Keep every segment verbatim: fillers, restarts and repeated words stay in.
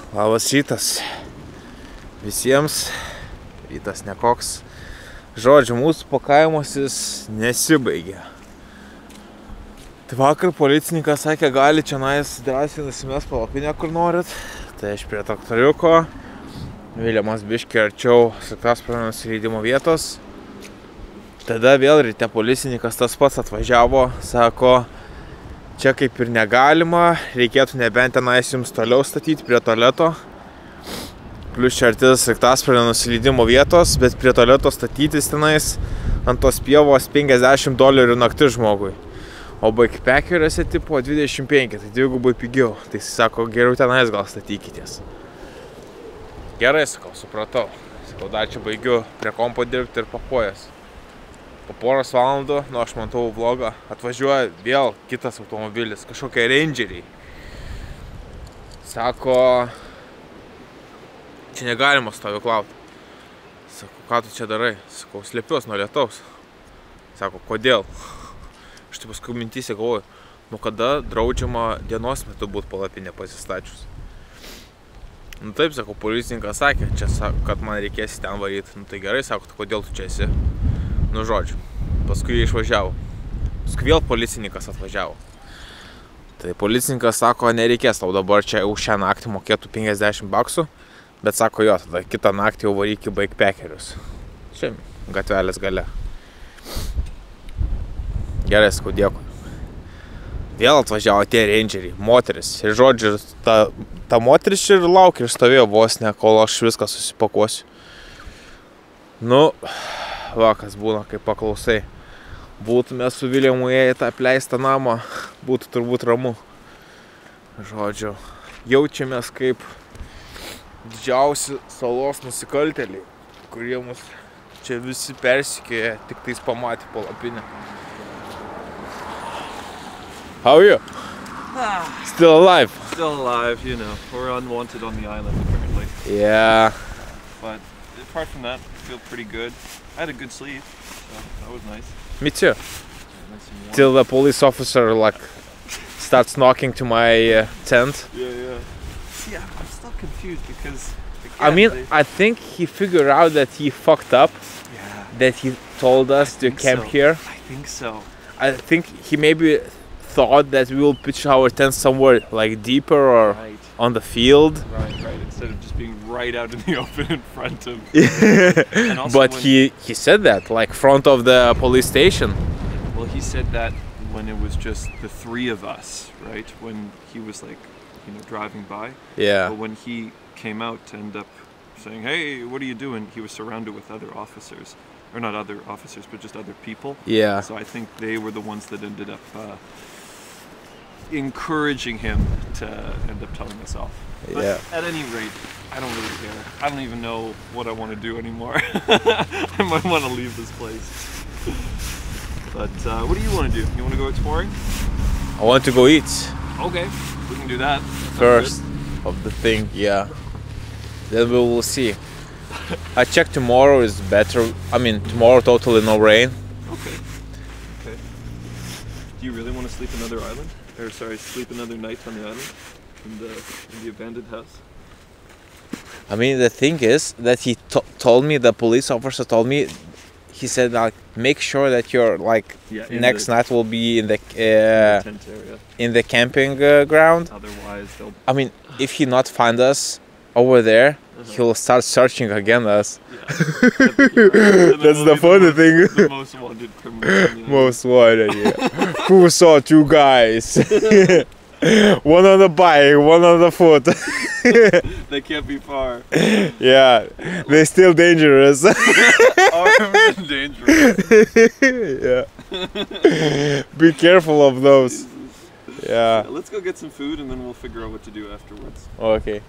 Labas rytas visiems, rytas nekoks. Žodžiu, mūsų pakavimasis nesibaigė. Tai vakar policininkas sakė, gali čia nais drąsiai nusimest palapinę, kur norit. Tai aš prie traktoriuko, Viljamas biškį arčiau sraigtasparnio nusileidimo vietos. Tada vėl ryte policininkas tas pats atvažiavo, sako, čia kaip ir negalima, reikėtų nebent tenais jums toliau statyti prie tualeto. Plius čia artis sraigtasparnio nusileidimo vietos, bet prie tualeto statytis tenais ant tos pievos penkiasdešimt dolerių naktis žmogui. O backpackeriuose tipo dvidešimt penki, tai dvigubai pigiau. Tai jis sako, geriau tenais gal statykitės. Gerai, sakau, supratau. Sakau, dar čia baigiu prie kompo dirbti ir papuojas. Po poros valandų, nu aš matau vlogą, atvažiuoja vėl kitas automobilis, kažkokie rangeriai. Sako, čia negalima stovyklauti. Sako, ką tu čia darai? Sakau, slėpiuos nuo lietaus. Sako, kodėl? Aš taip paskui mintyse galvoju, nu kada draudžiama dienos metu būt palapinė pasistačius. Nu taip, sako, policininkas sakė, čia, kad man reikės ten varyti. Nu tai gerai, sako, tai kodėl tu čia esi? Nu žodžiu, paskui jie išvažiavo. Paskui vėl policininkas atvažiavo. Tai policininkas sako, nereikės tau dabar čia už šią naktį mokėtų penkiasdešimt baksų. Bet sako, jo, tada kitą naktį jau varyk į backpackerius. Čia gatvelės gale. Gerai, sakau, dėkui. Vėl atvažiavo tie rangeriai, moteris. Ir žodžiu, ta, ta moteris ir laukia ir stovėjo vos ne, kol aš viską susipakuosiu. Nu, va, kas būna, kai paklausai. Būtume su Viljamu ėję į tą apleistą namą, būtų turbūt ramu. Žodžiu, jaučiamės kaip didžiausi salos nusikaltėliai, kurie mus čia visi persikėja, tik tais pamatė palapinę. How are you? Ah, Still alive? still alive, you know. We're unwanted on the island, apparently. Yeah. But apart from that, I feel pretty good. I had a good sleep, so that was nice. Me too. Nice and warm. Till the police officer like starts knocking to my uh, tent. Yeah, yeah. See, I'm I'm still confused because. I again, mean, they- I think he figured out that he fucked up, yeah. that he told us I to think camp so. here. I think so. I think he maybe thought that we will pitch our tent somewhere like deeper or Right, on the field. right, right. Instead of just being right out in the open in front of. also But when- he he said that like front of the police station. Well, he said that when it was just the three of us, right? When he was like, you know, driving by. Yeah. But when he came out to end up saying, "Hey, what are you doing?" He was surrounded with other officers, or not other officers, but just other people. Yeah. So I think they were the ones that ended up uh, encouraging him to end up telling us off. But Yeah. at any rate, I don't really care. I don't even know what I want to do anymore. I might want to leave this place. But uh, what do you want to do? You want to go exploring? I want to go eat Okay, we can do that. Sounds first of the thing. Yeah. Then we will see. I check tomorrow is better. I mean, tomorrow totally no rain. good. Okay. Okay. Do you really want to sleep another island? Or sorry, sleep another night on the island? In the in the abandoned house? I mean, the thing is that he to told me, the police officer told me, he said like, make sure that your like Yeah. next the, night will be in the in the uh, tent area. in the camping uh, ground. Otherwise, they'll. I mean, if he not find us over there, Uh-huh. he'll start searching again us. Yeah. And then That's we'll the be funny most- thing. The most wanted criminal. on the island. Most wanted, yeah. Who saw two guys? One on the bike, one on the foot. They can't be far. Yeah, they're still dangerous. Armed and dangerous. Yeah. Be careful of those. Yeah. Let's go get some food and then we'll figure out what to do afterwards. Okay.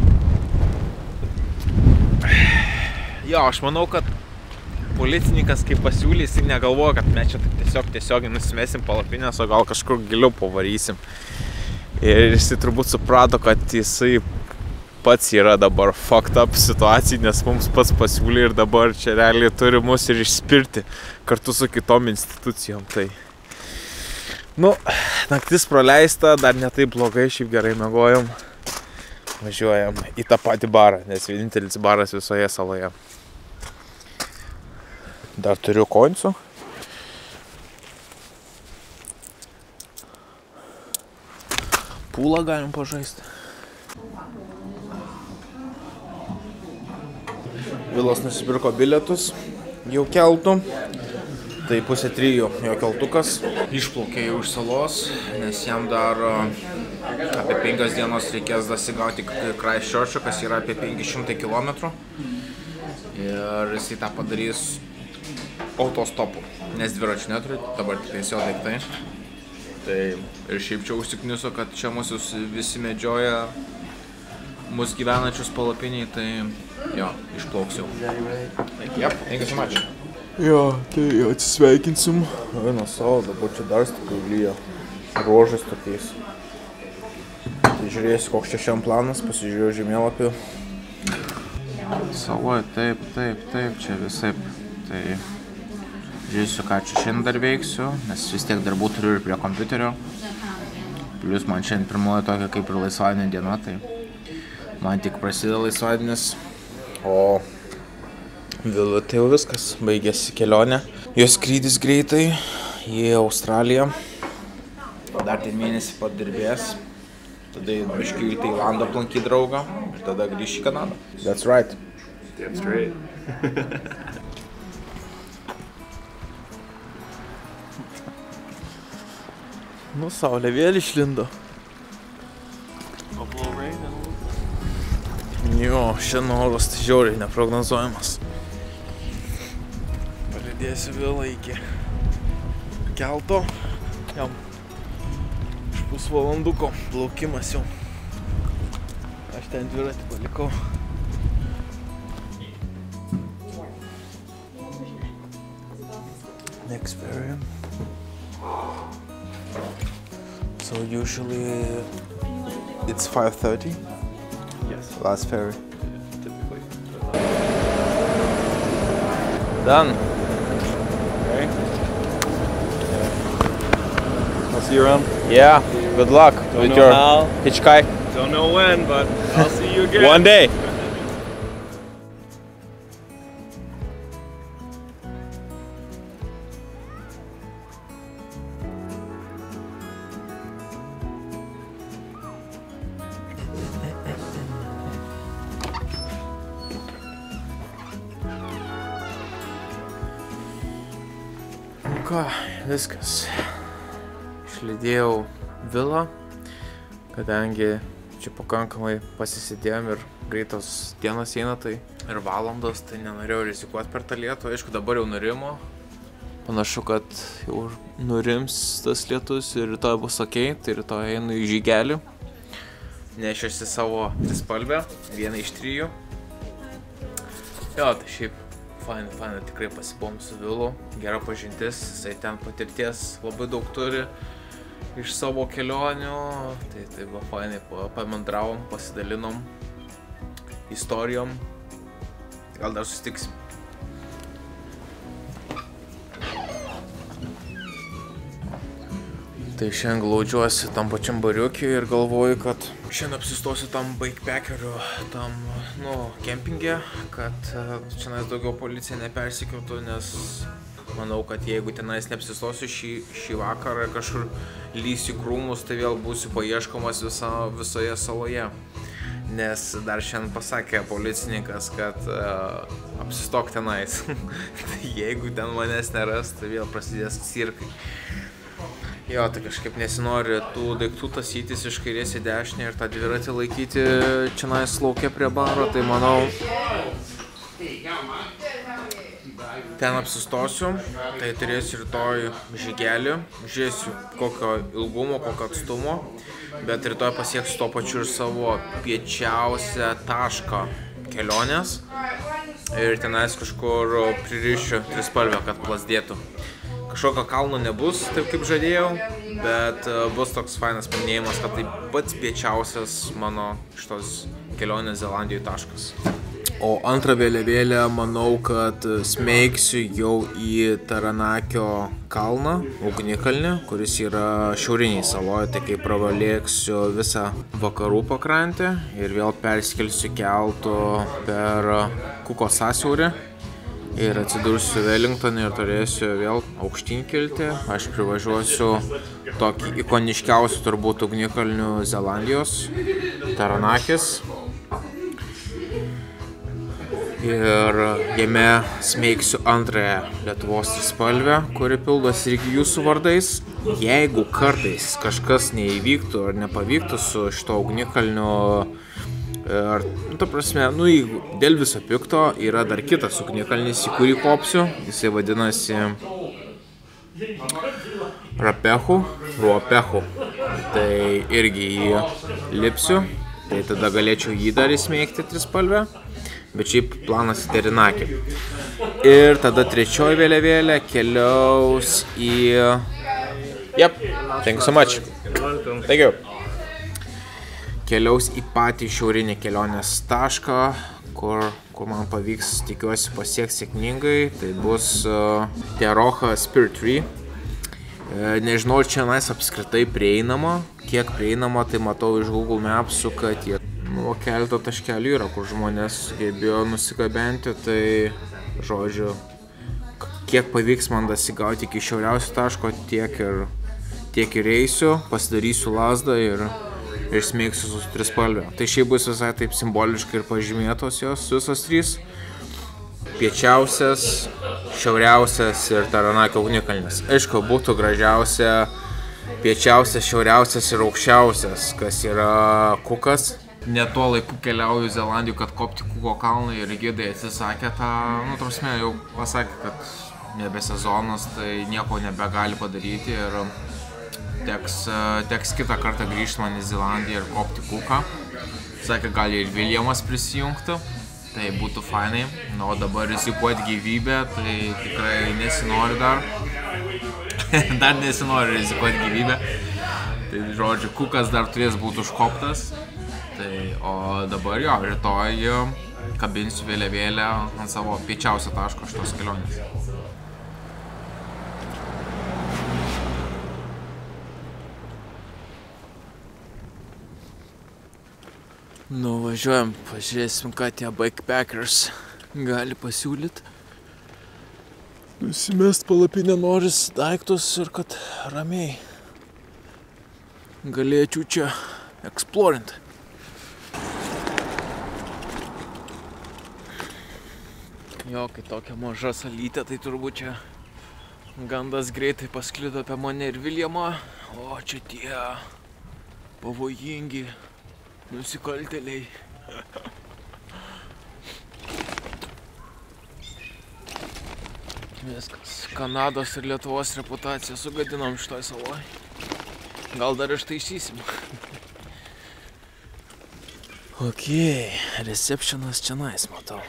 Jo, aš manau, kad policininkas kaip pasiūlė, jis negalvoja, kad mes čia taip tiesiog tiesiogiai nusimesim palapinės, o gal kažkur giliau pavarysim. Ir jis turbūt suprato, kad jisai pats yra dabar fucked up situacijai, nes mums pats pasiūlė ir dabar čia realiai turi mus ir išspirti kartu su kitom institucijom. Tai, nu, naktis praleista, dar ne taip blogai, šiaip gerai miegojom. važiuojam į tą patį barą, nes vienintelis baras visoje saloje. Dar turiu koinsų. Pūlą galim pažaisti. Vilas nusipirko bilietus jau keltų. Tai pusė trijų jo keltukas. Išplaukė jau iš salos, nes jam dar apie penkias dienos reikės dasigauti Christchurch'o, kas yra apie penki šimtai kilometrų. Ir jisai tą padarys autostopu, nes dviračių neturi, dabar tik jo daiktai. Tai ir šiaip čia užsikniuso, kad čia mūsų visi medžioja mus gyvenančius palapiniai, tai jo, išplauks jau. Yep, thank you so much. Jo, tai atsisveikinsim. Eina savo, dabar čia dar stipriau lyja. Ruožais tokiais. Tai žiūrėsiu, koks čia šiam planas, pasižiūrėjau žemėlapį. Savoje, taip, taip, taip, čia visaip. Tai žiūrėsiu, ką čia šiandien dar veiksiu, nes vis tiek darbų turiu ir prie kompiuterio. Plius man šiandien pirmoji tokia kaip ir laisvadienio diena, tai man tik prasideda laisvadienis. O Vilui tai jau viskas, baigėsi kelionė. Jos skrydis greitai į Australiją. Dar ten mėnesį padirbės. Tada biškį į Tailandą aplankyti draugą ir tada grįš į Kanadą. That's right. Damn straight. Nu, saulė vėl išlindo. Buffalo rain and Jo, šiandien oras tai žiauriai neprognozuojamas. Palydėsiu vėl iki kelto. Jam iš pusvalanduko plaukimas jau. Aš ten dviratį palikau. Next ferry. So usually it's five thirty. yes, Last ferry. typically. Done. Okay. I'll see you around. Yeah, good luck Don't with know your how, hitchhike. don't know when, but I'll see you again. One day. Nu ką, viskas. Išlydėjau vilą, kadangi čia pakankamai pasisėdėjom ir greitos dienos eina, tai ir valandos, tai nenorėjau rizikuoti per tą lietų. Aišku, dabar jau nurimo. Panašu, kad jau nurims tas lietus ir rytoj bus ok, tai rytoj einu į žygelį. Nešiuosi savo trispalvę, vieną iš trijų. Jo, tai šiaip fainai, fainai tikrai pasibuvom su Vilu, gera pažintis, jisai ten patirties labai daug turi iš savo kelionių, tai tai buvo fainai, pamandravom, pasidalinom istorijom, gal dar susitiksim. Tai šiandien glaudžiuosi tam pačiam bariukiui ir galvoju, kad šiandien apsistosiu tam bikepackerių, tam, nu, kempinge, kad šiandien daugiau policija nepersikiotų, nes manau, kad jeigu tenais neapsistosiu šį, šį vakarą kažkur lysiu krūmus, tai vėl būsiu paieškomas visa, visoje saloje. Nes dar šiandien pasakė policininkas, kad uh, apsistok tenais. Tai jeigu ten manęs neras, tai vėl prasidės cirkai. Jo, tai kažkaip nesinori tų daiktų tasytis iš kairės į dešinę ir tą dviratį laikyti čionais lauke prie baro, tai manau ten apsistosiu, tai turėsiu rytoj žygelį, žiūrėsiu kokio ilgumo, kokio atstumo, bet rytoj pasieksiu tuo pačiu ir savo piečiausią tašką kelionės ir tenais kažkur pririšiu trispalvę, kad plazdėtų. Kažkokio kalno nebus, taip kaip žadėjau, bet bus toks fainas paminėjimas, kad tai pats piečiausias mano šitos kelionės Zelandijoje taškas. O antrą vėliavėlę manau, kad smeigsiu jau į Taranakio kalną, ugnikalnį, kuris yra šiauriniai saloje, tai kai pravalėksiu visą vakarų pakrantę ir vėl perskelsiu keltu per Kuko sąsiaurį ir atsidursiu Wellingtone ir turėsiu vėl aukštyn kilti. Aš privažiuosiu tokį ikoniškiausių turbūt ugnikalnių Zelandijos, Taranakis. Ir jame smeigsiu antrąją Lietuvos trispalvę, kuri pildosi irgi jūsų vardais. Jeigu kartais kažkas neįvyktų ar nepavyktų su šito ugnikalniu, ar, nu, ta prasme, nu, jeigu dėl viso pikto yra dar kitas ugnikalnis, į kurį kopsiu. Jisai vadinasi Rapehu, Ruopehu. Tai irgi jį lipsiu, tai tada galėčiau jį dar įsmeigti trispalvę. Bet šiaip planas į Taranakį. Ir tada trečioji vėliavėlė keliaus į... Yep, thank you so much. Thank you. Keliaus į patį šiaurinį kelionės tašką, kur, kur man pavyks, tikiuosi, pasieks sėkmingai. Tai bus uh, Teroha Spirit Tree. E, nežinau, ar čia nais apskritai prieinama. Kiek prieinama, tai matau iš Google Maps'ų, kad jie nu, keletą taškelių yra, kur žmonės gebėjo nusigabenti, tai, žodžiu, kiek pavyks man dasigauti iki šiauriausio taško, tiek ir, tiek ir eisiu, pasidarysiu lazdą ir, ir smeigsiu su trispalvė. Tai šiaip bus visai taip simboliškai ir pažymėtos jos visos trys. Piečiausias, šiauriausias ir Taranakio ugnikalnis. Aišku, būtų gražiausia piečiausias, šiauriausias ir aukščiausias, kas yra Kukas. Ne tuo laiku keliauju į Zelandiją, kad kopti Kuko kalną ir gidai atsisakė tą, nu, prasme, jau pasakė, kad nebe sezonas, tai nieko nebegali padaryti ir teks, teks kitą kartą grįžti man į Zelandiją ir kopti Kuką. Sakė, gali ir Viljamas prisijungti, tai būtų fainai, na, o dabar rizikuoti gyvybę, tai tikrai nesinori dar, dar nesinori rizikuoti gyvybę, tai, žodžiu, Kukas dar turės būti užkoptas. Tai, o dabar jo, rytoj kabinsiu vėliavėlę ant savo piečiausio taško šitos kelionės. Nuvažiuojam, pažiūrėsim, ką tie bikepackers gali pasiūlyti. Nusimest palapinę noris daiktus ir kad ramiai galėčiau čia eksplorint. Jo, kai tokia maža salytė, tai turbūt čia gandas greitai pasklido apie mane ir Viljamą. O čia tie pavojingi nusikaltėliai. Viskas. Kanados ir Lietuvos reputaciją sugadinom šitoj saloj. Gal dar ištaisysim. Ok, receptionas čia nais, matau.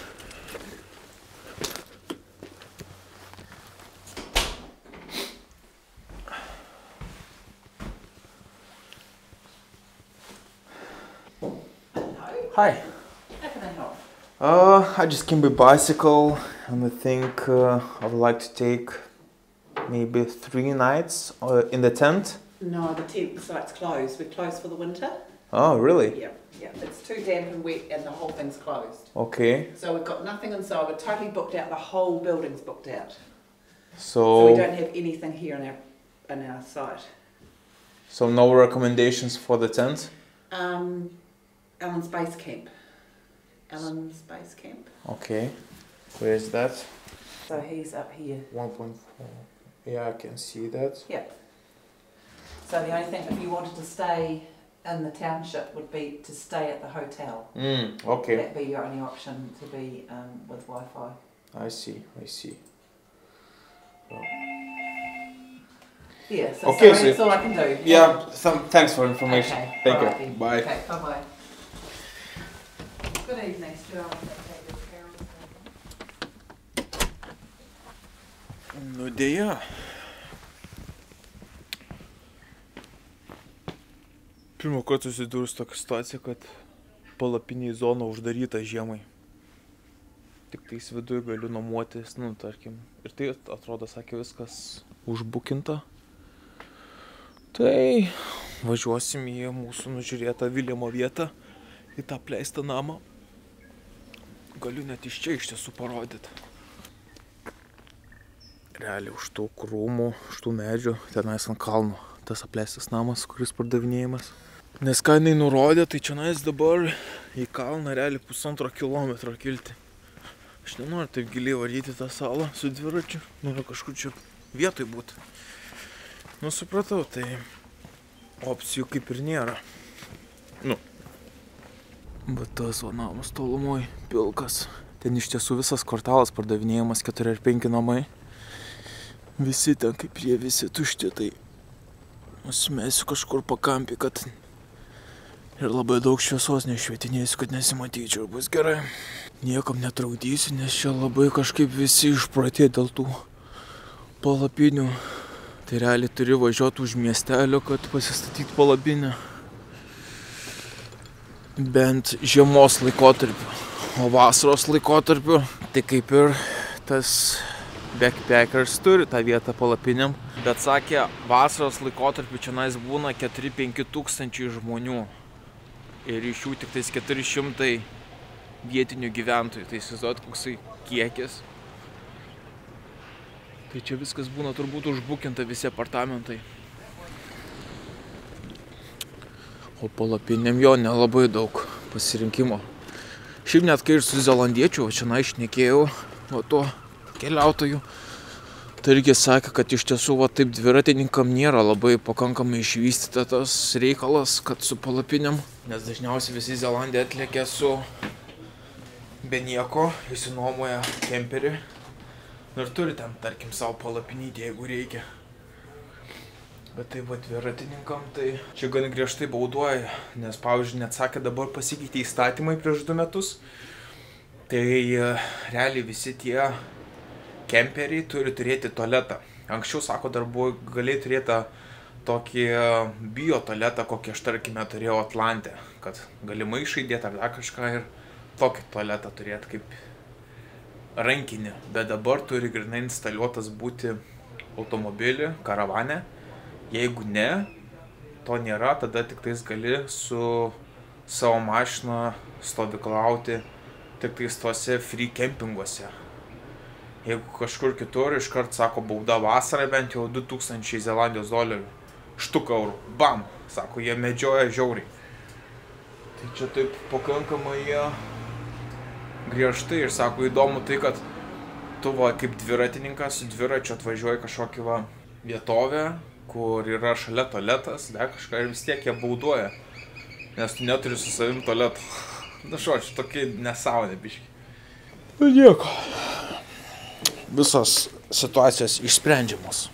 Hi. How can I help? Uh, I just came by bicycle and I think uh, I would like to take maybe three nights uh, in the tent. No, the tent site's closed. We're closed for the winter. Oh, really? Yeah, yeah. It's too damp and wet and the whole thing's closed. Okay. So we've got nothing inside. We're totally booked out. The whole building's booked out. So, So we don't have anything here in our in our site. so no recommendations for the tent? Um, Alan's Base Camp. Alan's Base Camp. Okay. Where is that? So he's up here. one point four. Yeah, I can see that. Yeah. So the only thing, if you wanted to stay in the township, would be to stay at the hotel. Mm, okay. That'd be your only option to be um, with Wi-Fi. I see, I see. Yeah, so Okay, sorry, that's so- all I can do. Yeah, some, thanks for information. Okay, Thank alright you. then. Bye. Okay, bye-bye. Good evening, Stuart. Nu dėja. Pirmą kartą susidūrus tokia situacija, kad palapinė zona uždaryta žiemai. tik tais viduje galiu nuomotis, nu, tarkim. Ir tai atrodo, sakė, viskas užbukinta. Tai važiuosim į mūsų nužiūrėtą Viljamo vietą, į tą apleistą namą. Galiu net iš čia iš tiesų parodyti. Realiai už tų krūmų, už tų medžių, tenais ant kalno, tas apleistas namas, kuris pardavinėjimas. Nes ką jinai nurodė, tai čionais dabar į kalną realiai pusantro kilometro kilti. Aš nenoriu taip giliai varyti tą salą su dviračiu, noriu kažkur čia vietoj būti. Nu, supratau, tai opcijų kaip ir nėra. Nu. Bet tas va namas tolumoj, pilkas. Ten iš tiesų visas kvartalas pardavinėjimas, keturi ar penki namai. Visi ten kaip jie visi tušti, tai nusimesiu kažkur pakampį, kad ir labai daug šviesos nešvietinėsiu, kad nesimatyčiau, bus gerai. Niekam netraudysiu, nes čia labai kažkaip visi išpratė dėl tų palapinių. Tai realiai turi važiuoti už miestelio, kad pasistatyti palapinę. Bent žiemos laikotarpiu. O vasaros laikotarpiu, tai kaip ir tas backpackers turi tą vietą palapinėm. Bet sakė, vasaros laikotarpiu čionais būna keturi penki tūkstančiai žmonių. Ir iš jų tik tais keturi šimtai vietinių gyventojų. Tai įsivaizduojat, koksai kiekis. Tai čia viskas būna turbūt užbukinta visi apartamentai. O palapinėm jo nelabai daug pasirinkimo. Šiaip net kai ir su zelandiečiu, čia na išnekėjau, o to keliautojų. Tai irgi sakė, kad iš tiesų va, taip dviratininkam nėra labai pakankamai išvystyta tas reikalas, kad su palapinėm. Nes dažniausiai visi Zelandija atlėkia su be nieko, išsinuomoja kemperį. Ir turi ten, tarkim, savo palapinyti, jeigu reikia. Bet tai va dviratininkam, tai čia gan griežtai bauduoja, nes, pavyzdžiui, net sakė, dabar pasikeitė įstatymai prieš du metus. Tai realiai visi tie kemperiai turi turėti tualetą. Anksčiau, sako, dar buvo galėjai turėti tokį bio tualetą, kokį aš, tarkime, turėjau Atlante, kad gali maišą įdėti ar dar kažką ir tokį tualetą turėti kaip rankinį, bet dabar turi grinai instaliuotas būti automobilį, karavane. Jeigu ne, to nėra, tada tik tais gali su savo mašina stovyklauti tik tais tuose free kempinguose. Jeigu kažkur kitur, iškart sako, bauda vasarą bent jau du tūkstančiai Zelandijos dolerių. Štuk eurų. Bam! Sako, jie medžioja žiauriai. Tai čia taip pakankamai jie griežtai ir sako, įdomu tai, kad tu va kaip dviratininkas su dviračiu atvažiuoji kažkokį va vietovę, kur yra šalia tualetas, dar kažką ir vis tiek jie bauduoja, nes tu neturi su savim tualeto. Na šočiu, tokie nesąmonė biški. Nu nieko. Visos situacijos išsprendžiamos.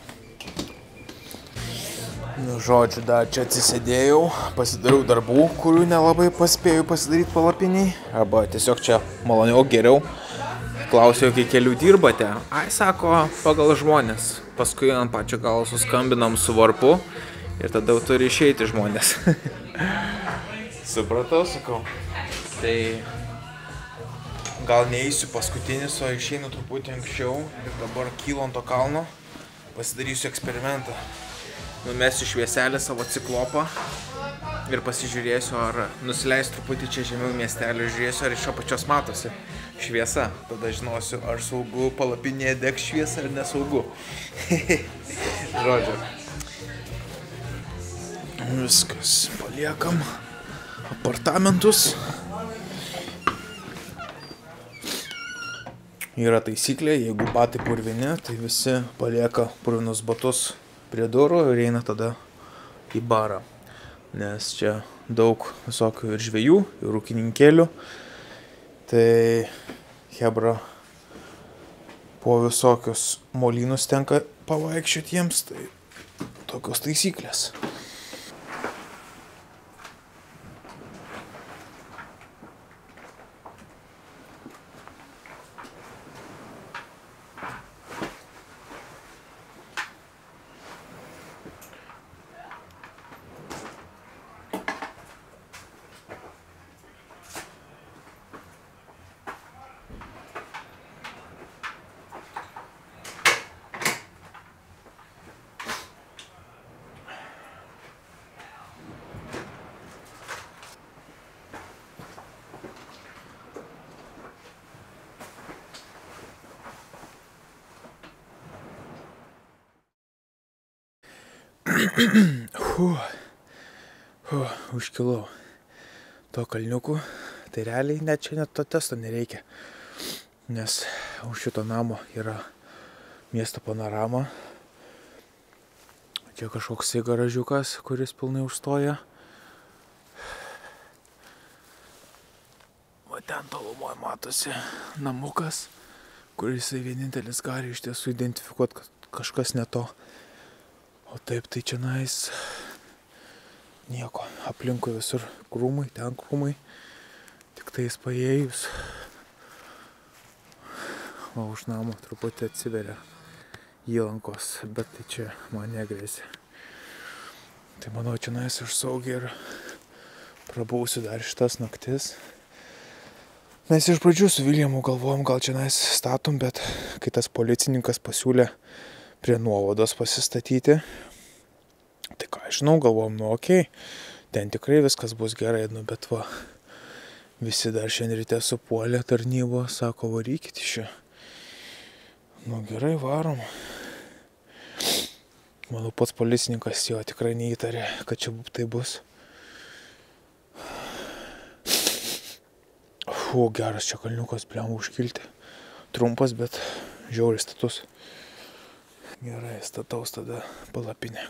Nu žodžiu, dar čia atsisėdėjau, pasidariau darbų, kurių nelabai paspėjau pasidaryti palapiniai. Arba tiesiog čia maloniau, geriau. Klausiau, kiek kelių dirbate. Ai, sako, pagal žmonės. Paskui ant pačio galo suskambinam su varpu ir tada jau turi išeiti žmonės. Supratau, sakau. Tai gal neįsiu paskutinis, o išeinu truputį anksčiau ir dabar kylu ant to kalno, pasidarysiu eksperimentą. Numesiu švieselę savo ciklopą ir pasižiūrėsiu, ar nusileisiu truputį čia žemiau miestelio, žiūrėsiu, ar iš apačios matosi šviesa. Tada žinosiu, ar saugu palapinėje degs šviesa ar nesaugu. Žodžiu. Viskas, paliekam apartamentus. Yra taisyklė, jeigu batai purvini, tai visi palieka purvinus batus prie durų ir eina tada į barą. Nes čia daug visokių ir žvejų, ir ūkininkėlių. Tai hebra po visokius molynus tenka pavaikščioti jiems, tai tokios taisyklės. Hu, hu, užkilau to kalniuku. Tai realiai net čia net to testo nereikia. Nes už šito namo yra miesto panorama. Čia kažkoks garažiukas, kuris pilnai užstoja. Va ten tolumoje matosi namukas, kuris vienintelis gali iš tiesų identifikuoti, kad kažkas ne to. O taip tai čia nais nieko. Aplinkui visur krūmai, ten krūmai. Tik tais paėjus. O už namo truputį atsiveria įlankos, bet tai čia man negrėsia. Tai manau, čia nais aš saugiai ir prabūsiu dar šitas naktis. Mes iš pradžių su Viljamu galvojom, gal čia nais statom, bet kai tas policininkas pasiūlė prie nuovados pasistatyti, tai ką, žinau, galvojom, nu okei, ten tikrai viskas bus gerai, nu bet va, visi dar šiandien ryte supuolė tarnybo, sako, varykit iš čia. Nu gerai, varom. Manau, pats policininkas jo tikrai neįtarė, kad čia tai bus. Fu, geras čia kalniukas, bliam užkilti. Trumpas, bet žiauriai status. Gerai, stataus tada palapinę.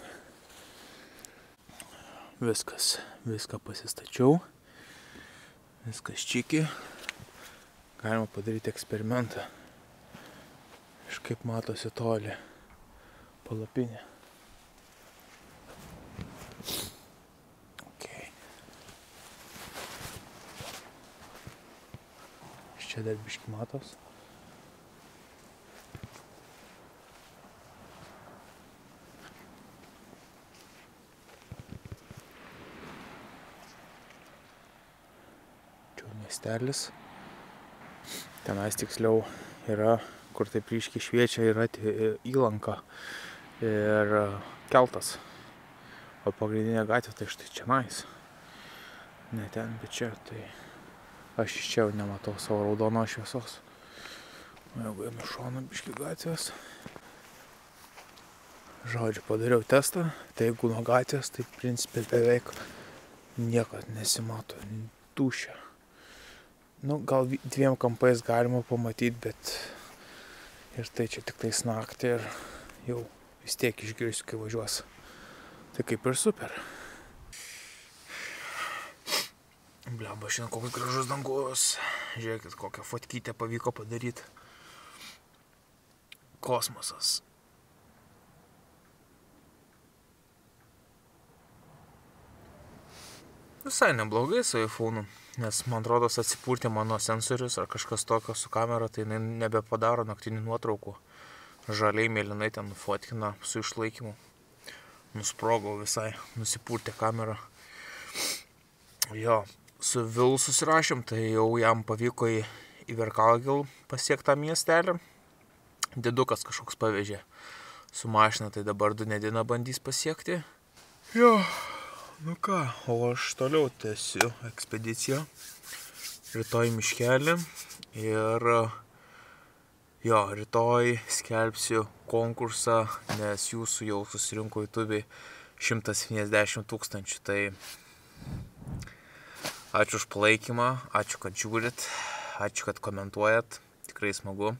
Viskas, viską pasistačiau. Viskas čiki. Galima padaryti eksperimentą. Iš kaip matosi toli palapinė. Okay. Iš čia dar biški matos. Čia miestelis. Tenais tiksliau yra, kur taip ryškiai šviečia, yra įlanka ir keltas. O pagrindinė gatvė tai štai čia nais. Ne ten, bet čia, tai aš iš čia nematau savo raudonos šviesos. O jeigu jame šoną biški gatvės. Žodžiu, padariau testą, tai jeigu nuo gatvės, tai principė beveik niekas nesimato, tuščia. Nu, gal dviem kampais galima pamatyti, bet ir tai čia tik tais naktį ir jau vis tiek išgirsiu, kai važiuos. Tai kaip ir super. Blemba, šiandien koks gražus dangus. Žiūrėkit, kokią fotkytę pavyko padaryti. Kosmosas. Visai neblogai su iPhone'u, nes man rodos atsipurtė mano sensorius ar kažkas tokio su kamera, tai jinai nebepadaro naktinių nuotraukų. Žaliai mėlynai ten nufotkina su išlaikymu. Nusprogau visai, nusipurtė kamerą. Jo, su Vilu susirašėm, tai jau jam pavyko į, į Verkalgil pasiekti tą miestelį. Didukas kažkoks pavežė su mašina, tai dabar du nedieną bandys pasiekti. Jo. Nu ką, o aš toliau tęsiu ekspediciją. Rytoj miškelį ir jo, rytoj skelbsiu konkursą, nes jūsų jau susirinko YouTube'ai šimtas septyniasdešimt tūkstančių. Tai ačiū už palaikymą, ačiū, kad žiūrit, ačiū, kad komentuojat, tikrai smagu.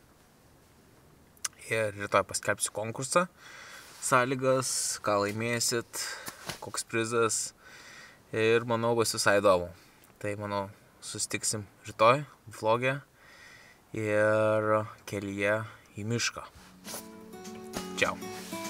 Ir rytoj paskelbsiu konkursą. Sąlygas, ką laimėsit, koks prizas ir manau bus visai įdomu. Tai manau susitiksim rytoj vlogė ir kelyje į mišką. Čiau.